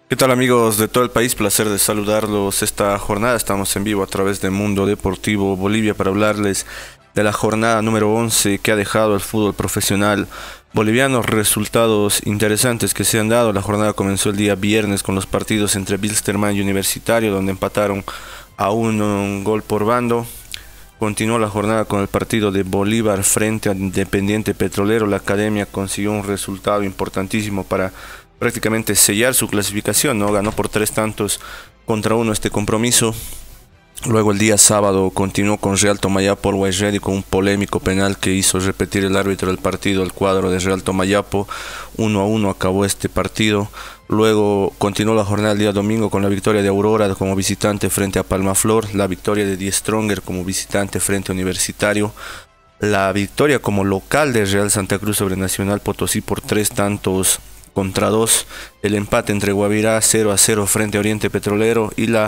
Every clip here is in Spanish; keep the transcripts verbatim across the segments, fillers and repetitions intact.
¿Qué tal amigos de todo el país? Placer de saludarlos esta jornada. Estamos en vivo a través de Mundo Deportivo Bolivia para hablarles de la jornada número once que ha dejado el fútbol profesional boliviano. Resultados interesantes que se han dado. La jornada comenzó el día viernes con los partidos entre Wilstermann y Universitario, donde empataron a uno, un gol por bando. Continuó la jornada con el partido de Bolívar frente a Independiente Petrolero. La Academia consiguió un resultado importantísimo para prácticamente sellar su clasificación, ¿no? Ganó por tres tantos contra uno este compromiso. Luego el día sábado continuó con Real Tomayapo Always Ready con un polémico penal que hizo repetir el árbitro del partido al cuadro de Real Tomayapo. Uno a uno acabó este partido. Luego continuó la jornada el día domingo con la victoria de Aurora como visitante frente a Palmaflor, la victoria de Die Stronger como visitante frente a Universitario, la victoria como local de Real Santa Cruz sobre Nacional Potosí por tres tantos contra dos, el empate entre Guavirá cero a cero frente a Oriente Petrolero y la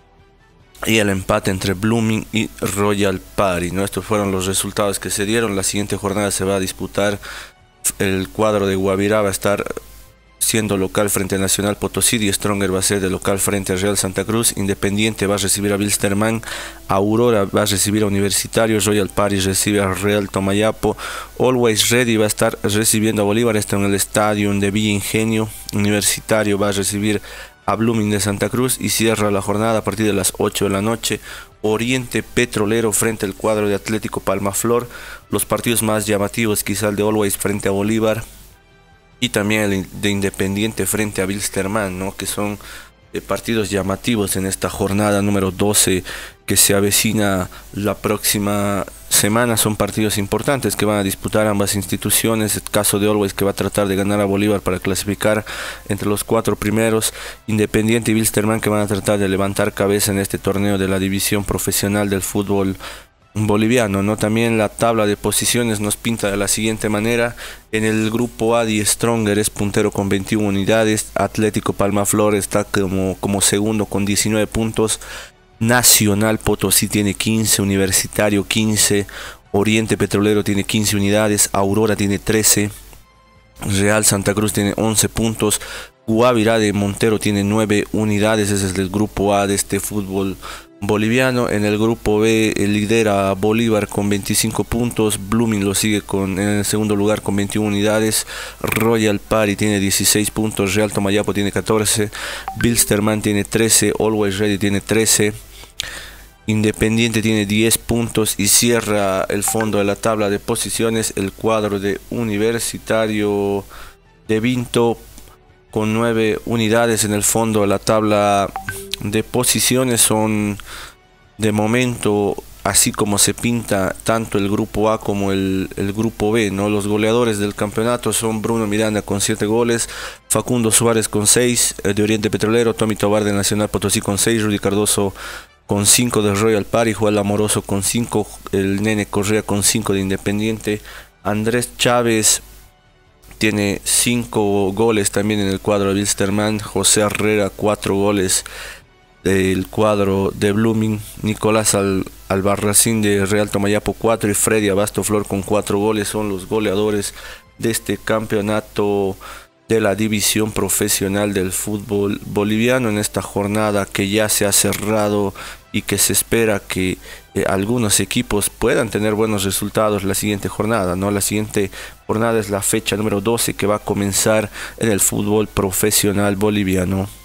y el empate entre Blooming y Royal Party, ¿no? Estos fueron los resultados que se dieron. La siguiente jornada se va a disputar. El cuadro de Guavirá va a estar siendo local frente a Nacional Potosí, Die Stronger va a ser de local frente a Real Santa Cruz, Independiente va a recibir a Wilstermann, Aurora va a recibir a Universitario, Royal Party recibe a Real Tomayapo, Always Ready va a estar recibiendo a Bolívar, está en el estadio de Villa Ingenio, Universitario va a recibir a Blooming de Santa Cruz y cierra la jornada a partir de las ocho de la noche. Oriente Petrolero frente al cuadro de Atlético Palmaflor, los partidos más llamativos quizá el de Always frente a Bolívar y también el de Independiente frente a Wilstermann, ¿no? Que son eh, partidos llamativos en esta jornada número doce que se avecina la próxima semana. Son partidos importantes que van a disputar ambas instituciones. El caso de Always, que va a tratar de ganar a Bolívar para clasificar entre los cuatro primeros. Independiente y Wilstermann, que van a tratar de levantar cabeza en este torneo de la división profesional del fútbol boliviano, ¿no? También la tabla de posiciones nos pinta de la siguiente manera. En el grupo A, Die Stronger es puntero con veintiuna unidades, Atlético Palmaflor está como, como segundo con diecinueve puntos, Nacional Potosí tiene quince, Universitario quince, Oriente Petrolero tiene quince unidades, Aurora tiene trece, Real Santa Cruz tiene once puntos, Guavirá de Montero tiene nueve unidades. Ese es el grupo A de este fútbol boliviano. En el grupo B lidera Bolívar con veinticinco puntos, Blooming lo sigue con, en el segundo lugar con veintiuna unidades, Royal Party tiene dieciséis puntos, Real Tomayapo tiene catorce, Wilstermann tiene trece, Always Ready tiene trece, Independiente tiene diez puntos y cierra el fondo de la tabla de posiciones el cuadro de Universitario de Vinto con nueve unidades. En el fondo de la tabla de posiciones son de momento, así como se pinta tanto el grupo A como el, el grupo B, ¿no? Los goleadores del campeonato son Bruno Miranda con siete goles, Facundo Suárez con seis de Oriente Petrolero, Tommy Tobar de Nacional Potosí con seis, Rudy Cardoso con cinco de Royal Party, Joel Amoroso con cinco, el Nene Correa con cinco de Independiente, Andrés Chávez tiene cinco goles también en el cuadro de Wilstermann, José Herrera cuatro goles del cuadro de Blooming, Nicolás Al Albarracín de Real Tomayapo cuatro y Freddy Abasto Flor con cuatro goles son los goleadores de este campeonato de la división profesional del fútbol boliviano en esta jornada que ya se ha cerrado y que se espera que eh, algunos equipos puedan tener buenos resultados la siguiente jornada, ¿no? La siguiente jornada es la fecha número doce que va a comenzar en el fútbol profesional boliviano.